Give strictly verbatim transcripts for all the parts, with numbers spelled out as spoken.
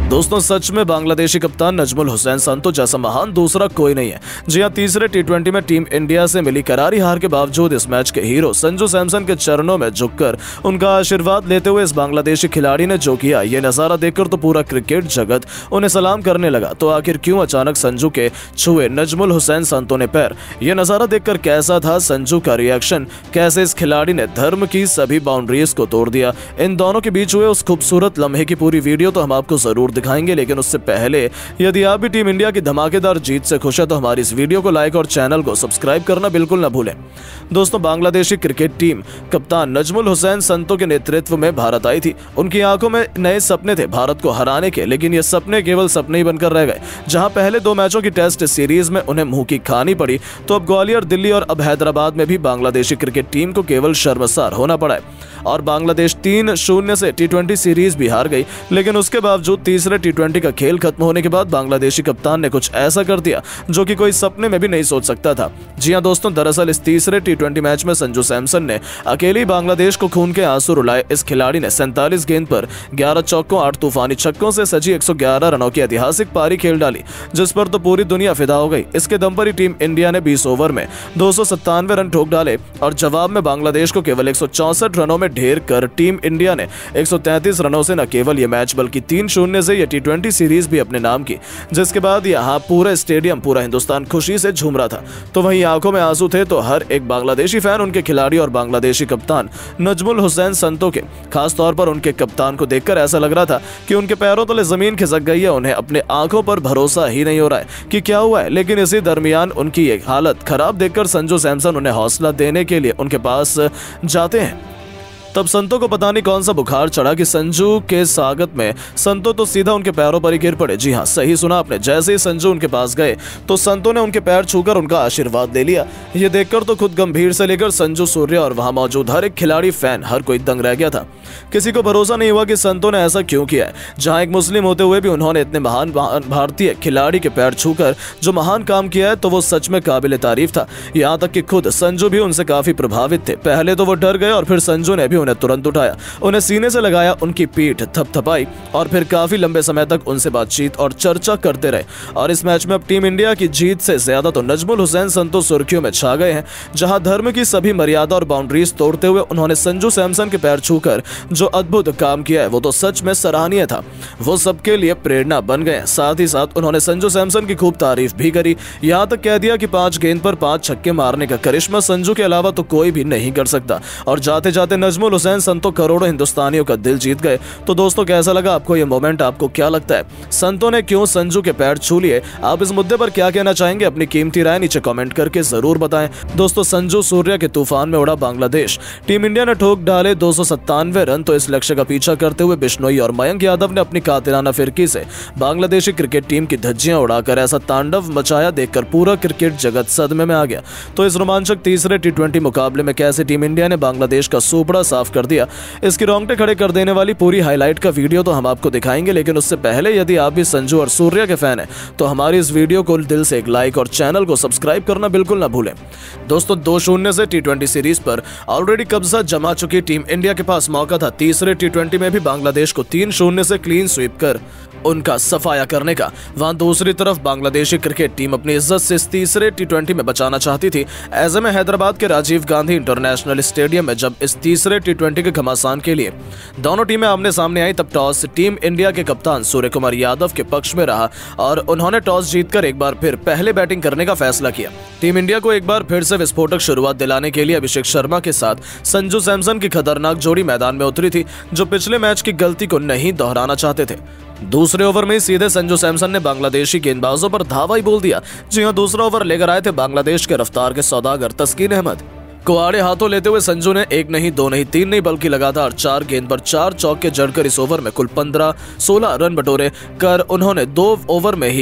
दोस्तों सच में बांग्लादेशी कप्तान नजमुल हुसैन संतो जैसा महान दूसरा कोई नहीं है। जी हां, तीसरे टी ट्वेंटी में टीम इंडिया से मिली करारी हार के बावजूद इस मैच के हीरो संजू सैमसन के चरणों में झुककर उनका आशीर्वाद लेते हुए इस बांग्लादेशी खिलाड़ी ने जो किया, ये नजारा देखकर तो पूरा क्रिकेट जगत उन्हें सलाम करने लगा। तो आखिर क्यों अचानक संजू के छुए नजमुल हुसैन संतो ने पैर? ये नजारा देखकर कैसा था संजू का रिएक्शन? कैसे इस खिलाड़ी ने धर्म की सभी बाउंड्रीज को तोड़ दिया? इन दोनों के बीच हुए उस खूबसूरत लम्हे की पूरी वीडियो तो हम आपको जरूर दिखाएंगे, लेकिन उससे पहले यदि आप भी टीम इंडिया की धमाकेदार जीत से खुश है तो हमारी इस वीडियो को लाइक और चैनल को सब्सक्राइब करना बिल्कुल न भूलें। दोस्तों, बांग्लादेशी क्रिकेट टीम कप्तान नजमुल हुसैन संतो के नेतृत्व में भारत आई थी। उनकी आंखों में नए सपने थे भारत को हराने के, लेकिन ये सपने केवल सपने ही बनकर रह गए। जहां पहले दो मैचों की टेस्ट सीरीज में उन्हें मुंह की खानी पड़ी, तो अब ग्वालियर, दिल्ली और अब हैदराबाद में भी बांग्लादेशी क्रिकेट टीम को केवल शर्मसार होना पड़ा है और बांग्लादेश तीन शून्य से टी ट्वेंटी सीरीज भी हार गई। लेकिन उसके बावजूद तीसरे टी ट्वेंटी का खेल खत्म होने के बाद बांग्लादेशी कप्तान ने कुछ ऐसा कर दिया जो कि कोई सपने में भी नहीं सोच सकता था। जी हां दोस्तों, दरअसल इस तीसरे टी ट्वेंटी मैच में संजू सैमसन ने अकेले बांग्लादेश को खून के आंसू रुलाए। इस खिलाड़ी ने सैंतालीस गेंद पर ग्यारह चौकों, आठ तूफानी छक्कों से सजी एक सौ ग्यारह रनों की ऐतिहासिक पारी खेल डाली, जिस पर तो पूरी दुनिया फिदा हो गई। इसके दम पर ही टीम इंडिया ने बीस ओवर में दो सौ सत्तानवे रन ठोक डाले और जवाब में बांग्लादेश को केवल एक सौ चौसठ रनों में ढेर कर टीम इंडिया ने एक सौ तैंतीस रनों से न केवल ये मैच बल्कि तीन शून्य से ये टी ट्वेंटी सीरीज भी अपने नाम की, जिसके बाद यहाँ पूरा स्टेडियम, पूरा हिंदुस्तान खुशी से झूम रहा था। तो वहीं आंखों में आंसू थे तो हर एक बांग्लादेशी फैन उनके खिलाड़ी और बांग्लादेशी कप्तान नजमुल हुसैन संतो के। खास तौर पर उनके कप्तान को देखकर ऐसा लग रहा था कि उनके पैरों तले जमीन खिसक गई है। उन्हें अपने आंखों पर भरोसा ही नहीं हो रहा है कि क्या हुआ है। लेकिन इसी दरमियान उनकी ये हालत खराब देखकर संजू सैमसन उन्हें हौसला देने के लिए उनके पास जाते हैं। तब संतो को पता नहीं कौन सा बुखार चढ़ा कि संजू के स्वागत में संतो तो सीधा उनके पैरों पर ही गिर पड़े। जी हाँ, सही सुना आपने। जैसे ही संजू उनके पास गए तो संतो ने उनके पैर छूकर उनका आशीर्वाद ले लिया। ये देखकर तो खुद गंभीर से लेकर संजू, सूर्य और वहां मौजूद हर एक खिलाड़ी, फैन, हर कोई दंग रह गया था। किसी को भरोसा नहीं हुआ कि संतो ने ऐसा क्यों किया है। जहां एक मुस्लिम होते हुए भी उन्होंने इतने महान भारतीय खिलाड़ी के पैर छूकर जो महान काम किया है तो वो सच में काबिल तारीफ था। यहाँ तक कि खुद संजू भी उनसे काफी प्रभावित थे। पहले तो वो डर गए और फिर संजू ने भी उन्हें तुरंत उठाया, उन्हें सीने से लगाया, उनकी पीठ थपथपाई और फिर काफी लंबे समय तक उनसे बातचीत और चर्चा करते रहे। और इस मैच में अब टीम इंडिया की जीत से ज्यादा तो नजमुल हुसैन संतो सुर्खियों में छा गए हैं। जहां धर्म की सभी मर्यादा और बाउंड्रीज तोड़ते हुए उन्होंने संजू सैमसन के पैर छूकर जो अद्भुत काम किया है वो तो सच में सराहनीय था। वो सबके लिए प्रेरणा बन गए। साथ ही साथ उन्होंने संजू सैमसन की खूब तारीफ भी करी। यहाँ तक कह दिया कि पांच गेंद पर पांच छक्के मारने का करिश्मा संजू के अलावा तो कोई भी नहीं कर सकता। और जाते जाते नजमुल हुसैन संतो करोड़ों हिंदुस्तानियों का दिल जीत गए। तो दोस्तों, कैसा लगा आपको ये मोमेंट? आपको क्या लगता है संतो ने क्यों संजू के पैर छू लिए? आप इस मुद्दे पर क्या कहना चाहेंगे? अपनी कीमती राय नीचे कमेंट करके जरूर बताएं। दोस्तों, संजू सूर्य के तूफान में उड़ा बांग्लादेश। टीम इंडिया ने ठोक डाले दो सौ सत्तानवे रन। तो इस लक्ष्य का पीछा करते हुए बिश्नोई और मयंक यादव ने अपनी कातिलाना फिरकी से बांग्लादेशी क्रिकेट टीम की धज्जियां उड़ाकर ऐसा तांडव मचाया, देखकर पूरा क्रिकेट जगत सदमे में आ गया। तो इस रोमांचक तीसरे टी ट्वेंटी मुकाबले में कैसे टीम इंडिया ने बांग्लादेश का सूपड़ा साफ कर दिया, इसकी रोंगटे खड़े कर देने वाली पूरी हाईलाइट का वीडियो तो हम आपको दिखाएंगे। लेकिन उससे पहले यदि आप भी संजू और सूर्य के फैन हैं तो हमारी इस वीडियो को दिल से एक लाइक और चैनल को सब्सक्राइब करना बिल्कुल ना भूलें। दोस्तों, दो शून्य से टी ट्वेंटी सीरीज पर ऑलरेडी कब्जा जमा चुकी टीम इंडिया के पास मौका था तीसरे टी ट्वेंटी में भी बांग्लादेश को तीन शून्य से क्लीन स्वीप कर उनका सफाया करने का। वहां दूसरी तरफ बांग्लादेशी क्रिकेट टीम अपनी इज्जत से इस तीसरे टी ट्वेंटी में बचाना चाहती थी। ऐसे में हैदराबाद के राजीव गांधी इंटरनेशनल स्टेडियम में जब इस तीसरे टी ट्वेंटी के घमासान के लिए दोनों टीमें आमने सामने आई, तब टॉस टीम इंडिया के कप्तान सूर्य कुमार यादव के पक्ष में रहा और उन्होंने टॉस जीतकर एक बार फिर पहले बैटिंग करने का फैसला किया। टीम इंडिया को एक बार फिर से विस्फोटक शुरुआत दिलाने के लिए अभिषेक शर्मा के साथ संजू सैमसन की खतरनाक जोड़ी मैदान में उतरी थी, जो पिछले मैच की गलती को नहीं दोहराना चाहते थे। दूसरे ओवर में सीधे संजू सैमसन ने बांग्लादेशी गेंदबाजों पर धावा ही बोल दिया। जी हां, दूसरा ओवर लेकर आए थे बांग्लादेश के रफ्तार के सौदागर तस्कीन अहमद। कुआड़े हाथों लेते हुए संजू ने एक नहीं, दो नहीं, तीन नहीं बल्कि लगातार चार गेंद पर चार चौके जड़कर इस ओवर में कुल पंद्रह सोलह रन बटोरे कर उन्होंने दो ओवर में ही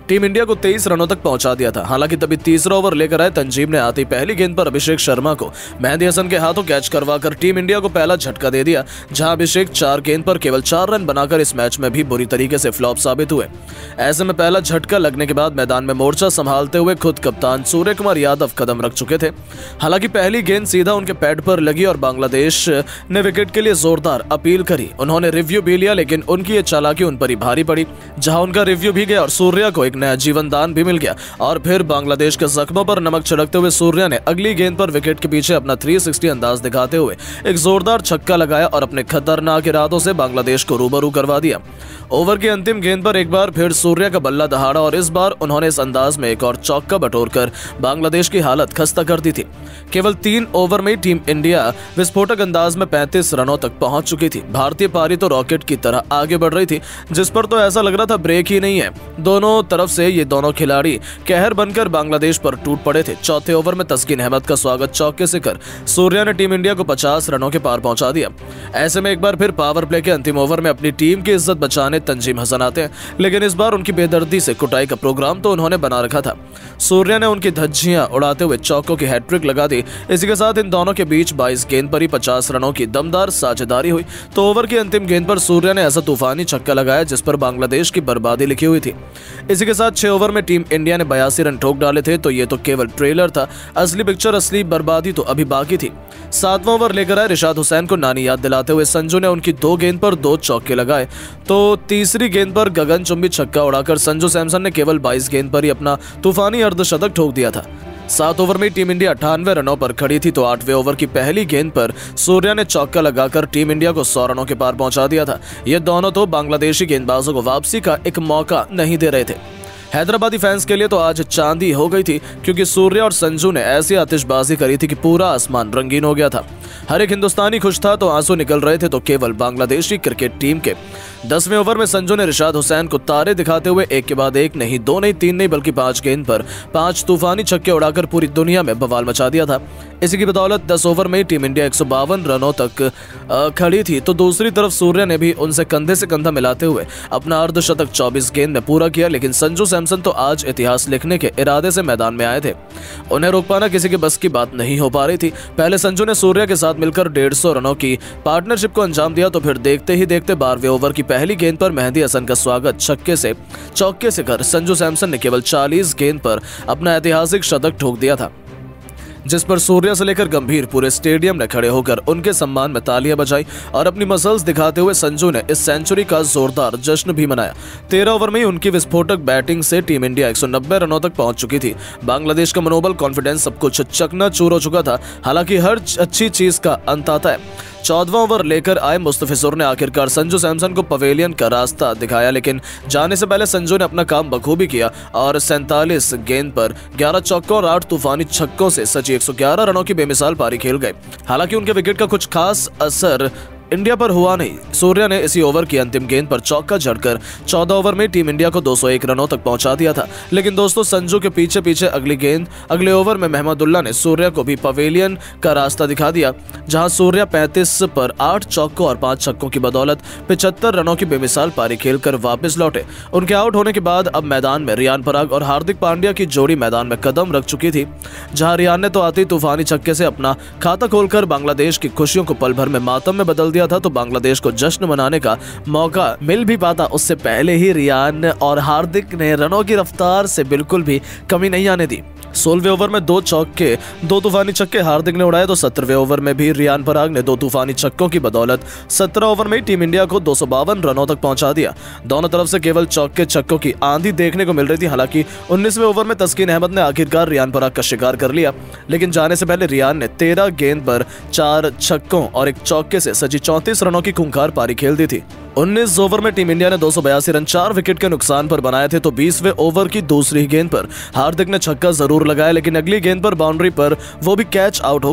टीम इंडिया को तेईस रनों तक पहुंचा दिया था। हालांकि तभी तीसरा ओवर लेकर आए तंजीम ने आती पहली गेंद पर अभिषेक शर्मा को मेहदी हसन के हाथों कैच करवाकर टीम इंडिया को पहला झटका दे दिया, जहां अभिषेक चार गेंद पर केवल चार रन बनाकर इस मैच में भी बुरी तरीके से फ्लॉप साबित हुए। ऐसे में पहला झटका लगने के बाद मैदान में मोर्चा संभालते हुए खुद कप्तान सूर्य कुमार यादव कदम रख चुके थे। हालांकि पहली गेंद सीधा उनके पैड पर लगी और बांग्लादेश ने विकेट के लिए जोरदार अपील करी। उन्होंने रिव्यू भी लिया, लेकिन उनकी ये चालाकी उन पर ही भारी पड़ी, जहां उनका रिव्यू भी गया और सूर्या को एक नया जीवन दान भी मिल गया। और फिर बांग्लादेश के जख्मों पर नमक छिड़कते हुए सूर्या ने अगली गेंद पर विकेट के पीछे अपना तीन सौ साठ अंदाज दिखाते हुए एक जोरदार छक्का लगाया और अपने खतरनाक इरादों से बांग्लादेश को रूबरू करवा दिया। ओवर की अंतिम गेंद पर एक बार फिर सूर्या का बल्ला दहाड़ा और इस बार उन्होंने इस अंदाज में एक और चौका बटोरकर बांग्लादेश की हालत खस्ता कर दी थी। केवल तीन ओवर में टीम इंडिया विस्फोटक अंदाज में पैंतीस रनों तक पहुंच चुकी थी। भारतीय पारी तो रॉकेट की तरह आगे बढ़ रही थी, जिस पर तो ऐसा लग रहा था ब्रेक ही नहीं है। दोनों तरफ से ये दोनों खिलाड़ी कहर बनकर बांग्लादेश पर टूट पड़े थे। चौथे ओवर में तस्कीन अहमद का स्वागत चौके से कर सूर्या ने टीम इंडिया को पचास रनों के पार पहुंचा दिया। ऐसे में एक बार फिर पावर प्ले के अंतिम ओवर में अपनी टीम की इज्जत बचाने तंजीम हसन आते हैं, लेकिन इस बार उनकी बेदर्दी से कुटाई का प्रोग्राम तो उन्होंने बना रखा था। सूर्या ने उनकी धज्जियां उड़ाते हुए चौकों की हैट्रिक लगा दी। इसी के साथ इन दोनों के बीच बाईस गेंद पर ही पचास रनों की दमदार साझेदारी हुई। तो ओवर की अंतिम गेंद पर सूर्या ने ऐसा तूफानी छक्का लगाया जिस पर बांग्लादेश की बर्बादी लिखी हुई थी। इसी के साथ छह ओवर में टीम इंडिया ने बयासी रन ठोक डाले थे। तो ये तो केवल ट्रेलर था, असली पिक्चर, असली बर्बादी तो अभी बाकी थी। सातवां ओवर लेकर आए रिशाद हुसैन को नानी याद दिलाते हुए संजू ने उनकी दो गेंद पर दो चौके लगाए। तो तीसरी गेंद पर गगनचुंबी छक्का उड़ाकर संजू सैमसन ने केवल बाईस गेंद पर ही अपना तूफानी अर्धशतक ठोक दिया था। सात ओवर में टीम इंडिया अट्ठानवे रनों पर खड़ी थी। तो आठवें ओवर की पहली गेंद पर सूर्या ने चौका लगाकर टीम इंडिया को सौ रनों के पार पहुंचा दिया था। ये दोनों तो बांग्लादेशी गेंदबाजों को वापसी का एक मौका नहीं दे रहे थे। हैदराबादी फैंस के लिए तो आज चांदी हो गई थी, क्योंकि सूर्या और संजू ने ऐसी आतिशबाजी करी थी कि पूरा आसमान रंगीन हो गया था। हर एक हिंदुस्तानी खुश था तो आंसू निकल रहे थे, तो केवल बांग्लादेशी क्रिकेट टीम के। दसवें ओवर में संजू ने रिशाद हुसैन को तारे दिखाते हुए एक के बाद एक नहीं, दो नहीं, तीन नहीं, बल्कि पांच गेंद पर पांच तूफानी छक्के उड़ाकर पूरी दुनिया में बवाल मचा दिया था। इसी की बदौलत दस ओवर में टीम इंडिया एक सौ बावन रनों तक खड़ी थी। तो दूसरी तरफ सूर्या ने भी उनसे कंधे से कंधा मिलाते हुए अपना अर्धशतक चौबीस गेंद में पूरा किया। लेकिन संजू सैमसन तो आज इतिहास लिखने के इरादे से मैदान में आए थे, उन्हें रोक पाना किसी के बस की बात नहीं हो पा रही थी। पहले संजू ने सूर्या के साथ मिलकर डेढ़ सौ रनों की पार्टनरशिप को अंजाम दिया, तो फिर देखते ही देखते बारहवें ओवर की पहली गेंद पर मेहदी हसन का स्वागत छक्के से चौके से कर संजू सैमसन ने केवल चालीस गेंद पर अपना ऐतिहासिक शतक ठोक दिया था, जिस पर सूर्या से लेकर गंभीर पूरे स्टेडियम ने खड़े होकर उनके सम्मान में तालियां बजाई और अपनी मसल्स दिखाते हुए संजू ने इस सेंचुरी का जोरदार जश्न भी मनाया। तेरह ओवर में ही उनकी विस्फोटक बैटिंग से टीम इंडिया एक सौ नब्बे रनों तक पहुंच चुकी थी। बांग्लादेश का मनोबल, कॉन्फिडेंस सब कुछ चकनाचूर हो चुका था। हालांकि हर अच्छी चीज का अंत आता है। चौदहवां ओवर लेकर आए मुस्तफिजुर ने आखिरकार संजू सैमसन को पवेलियन का रास्ता दिखाया, लेकिन जाने से पहले संजू ने अपना काम बखूबी किया और सैंतालीस गेंद पर ग्यारह चौकों और आठ तूफानी छक्कों से सची एक सौ ग्यारह रनों की बेमिसाल पारी खेल गए। हालांकि उनके विकेट का कुछ खास असर इंडिया पर हुआ नहीं। सूर्या ने इसी ओवर की अंतिम गेंद पर चौका जड़कर चौदह ओवर में टीम इंडिया को दो सौ एक रनों तक पहुंचा दिया था। लेकिन दोस्तों, संजू के पीछे पीछे अगली गेंद अगले ओवर में महमदुल्लाह ने सूर्या को भी पवेलियन का रास्ता दिखा दिया, जहां सूर्या पैंतीस पर आठ चौकों और पांच छक्कों की बदौलत पिछहत्तर रनों की बेमिसाल पारी खेलकर वापस लौटे। उनके आउट होने के बाद अब मैदान में रियान पराग और हार्दिक पांड्या की जोड़ी मैदान में कदम रख चुकी थी, जहां रियान ने तो आते तूफानी छक्के से अपना खाता खोलकर बांग्लादेश की खुशियों को पल भर में मातम में बदल दिया था। तो बांग्लादेश को जश्न मनाने का मौका मिल भी पाता, उससे पहले ही रियान और हार्दिक ने रनों की रफ्तार से बिल्कुल भी कमी नहीं आने दी। सोलहवें ओवर में दो चौके दो तूफानी छक्के हार्दिक ने उड़ाए, तो सत्रहवें ओवर में भी रियान पराग ने दो तूफानी छक्कों की बदौलत सत्रह ओवर में टीम इंडिया को दो सौ बावन रनों तक पहुंचा दिया। दोनों तरफ से केवल चौके छक्कों की आंधी देखने को मिल रही थी। हालांकि उन्नीसवें ओवर में तस्कीन अहमद ने आखिरकार रियान पराग का शिकार कर लिया, लेकिन जाने से पहले रियान ने तेरह गेंद पर चार छक्कों और एक चौके से सजी चौंतीस रनों की खूंखार पारी खेल दी थी। उन्नीस ओवर में टीम इंडिया ने दो सौ बयासी रन चार विकेट के नुकसान पर बनाए थे। तो बीसवें ओवर की दूसरी गेंद पर हार्दिक ने छक्का जरूर लगाया, लेकिन अगली गेंद पर बाउंड्री पर वो भी कैच आउट हो गए।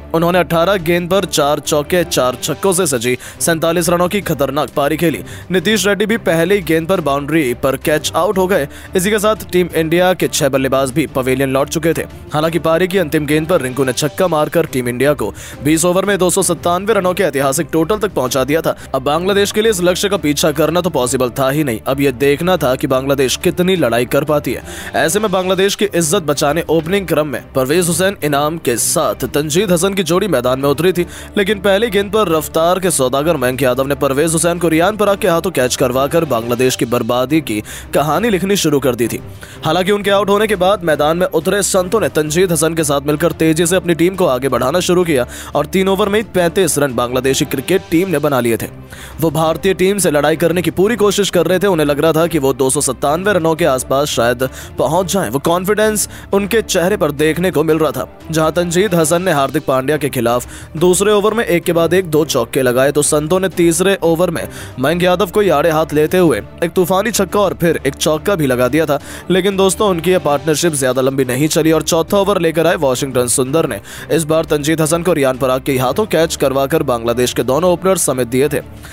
उन्होंने अठारह गेंद पर चार चौके चार छक्कों से सजी सैंतालीस रनों की खतरनाक पारी खेली। नीतीश रेड्डी भी पहले ही गेंद पर बाउंड्री पर कैच आउट हो गए। इसी के साथ टीम इंडिया के छह बल्लेबाज भी पवेलियन लौट चुके थे। हालांकि पारी की अंतिम गेंद पर रिंकू ने छक्का मारकर टीम इंडिया को बीस ओवर में दो सौ सत्तानवे रनों के ऐतिहासिक टोटल तक पहुंचा दिया था। अब बांग्लादेश के लिए इस लक्ष्य का पीछा करना तो पॉसिबल था ही नहीं। अब यह देखना था कि बांग्लादेश कितनी लड़ाई कर पाती है। ऐसे में बांग्लादेश की इज्जत बचाने ओपनिंग क्रम में परवेज हुसैन इनाम के साथ तंजीद हसन की जोड़ी मैदान में उतरी थी, लेकिन पहली गेंद पर रफ्तार के सौदागर मयंक यादव ने परवेज हुसैन को रियान पराग के हाथों कैच करवाकर बांग्लादेश की बर्बादी की कहानी लिखनी शुरू कर दी थी। हालांकि उनके आउट होने के बाद मैदान में उतरे संतों ने तंजीद हसन के साथ मिलकर तेजी से अपनी टीम को आगे बढ़ाना शुरू किया और तीन ओवर में पैंतीस रन बांग्लादेशी क्रिकेट टीम ने बना लिए थे। वो भारतीय टीम से लड़ाई करने की पूरी कोशिश कर रहे थे। उन्हें लग रहा था कि वो दो सौ सत्तानवे रनों के आसपास शायद पहुंच जाएं। वो कॉन्फिडेंस उनके चेहरे पर देखने को मिल रहा था। जहां तंजीद हसन ने हार्दिक पांड्या के खिलाफ दूसरे ओवर में एक के बाद एक दो चौके लगाए, तो संतों ने तीसरे ओवर में मयंक यादव को आड़े हाथ लेते हुए एक तूफानी छक्का और फिर एक चौका भी लगा दिया था। लेकिन दोस्तों, उनकी यह पार्टनरशिप ज्यादा लंबी नहीं चली और चौथा ओवर लेकर आए वाशिंगटन सुंदर ने इस बार तंजीद हसन को रियान पराग के हाथों कैच करवाकर बांग्लादेश के दोनों ओपनर्स समेत दिए थे।